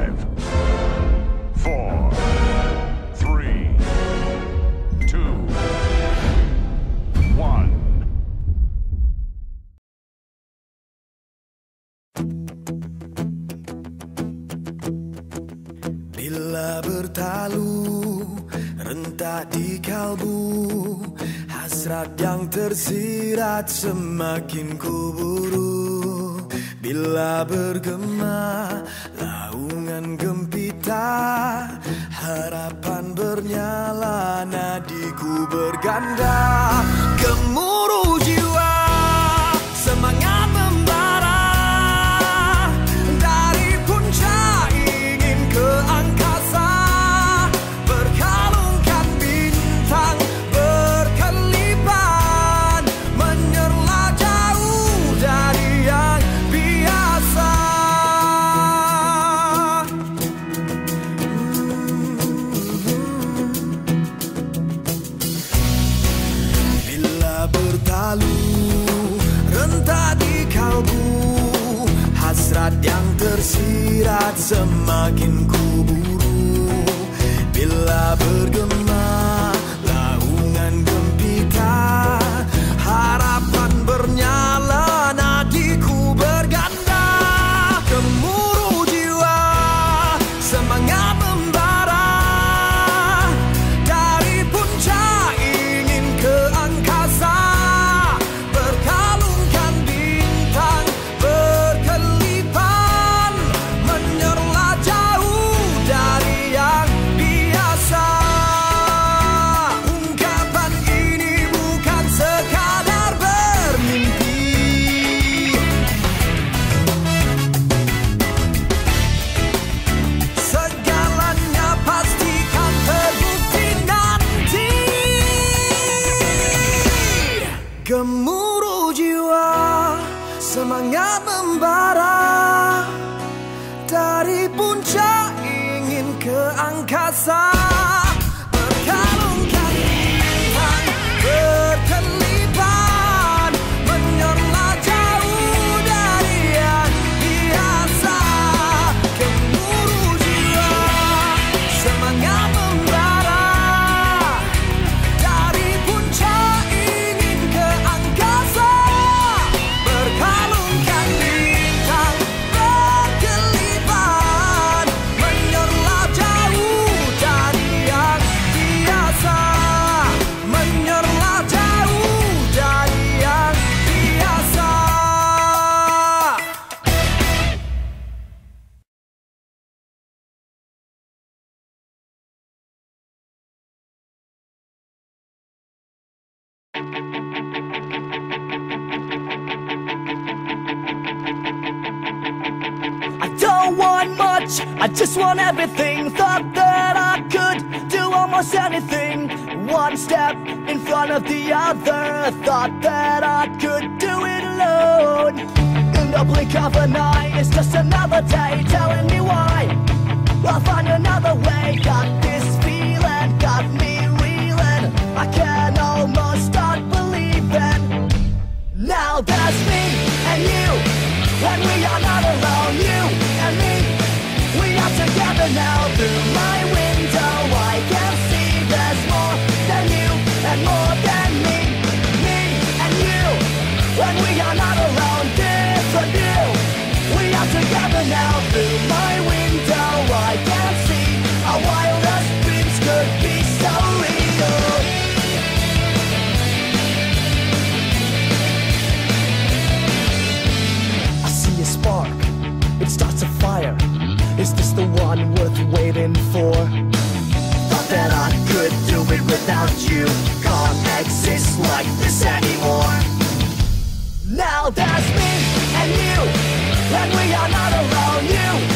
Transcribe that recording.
5, 4, 3, 2, 1. Bila bertalu rentak di kalbu, hasrat yang tersirat semakin kuburu. Bila bergema laungan gempita, harapan bernyala, nadiku berganda. Gemuruh jiwa, semangat membara, dari puncak ingin ke angkasa, berkalungkan bintang berkelipan, menyerlah jauh dari yang biasa. Bila bertalu rentak di kalbu, hasrat yang tersirat semakin kuburu. Bila bergema laungan gempita, harapan bernyala, nadiku berganda. Gemuruh jiwa, semangat membara, dari puncak ingin ke angkasa, berkalungkan bintang berkelipan, menyerlah jauh dari yang biasa. Ungkapan ini bukan sekadar bermimpi, segalanya pastikan terbukti nanti. Gemuruh jiwa, semangat membara, dari puncak ingin ke angkasa, berkalungkan bintang berkelipan, menyerlah jauh dari yang biasa. Gemuruh jiwa, semangat membara, dari puncak ingin ke angkasa, berkalungkan bintang berkelipan, menyerlah jauh dari yang biasa, menyerlah jauh dari yang biasa. I don't want much, I just want everything. Thought that I could do almost anything, one step in front of the other. Thought that I could do it alone. In the blink of an eye, it's just another day telling me why. I'll find another way. Got this feeling, got me reeling. I can almost start believing. Now there's me and you, and we are not alone. You and me, we are together now. Through my window I can see there's more than you and more than me. Me and you, when we are not alone. Different view, we are together now. Through my window I can see our wildest dreams could be so real. I see a spark, it starts a fire. Is this the one worth waiting for? Thought that I could do it without you. Can't exist like this anymore. Now there's me and you, and we are not alone. You